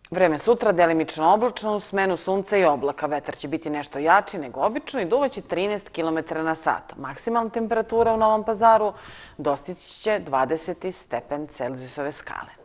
Vreme sutra delimično oblačno uz smenu sunca i oblaka. Vetar će biti nešto jači nego obično i duvaće 13 km na sat. Maksimalna temperatura u Novom Pazaru dostići će 20 stepen Celzijusove skale.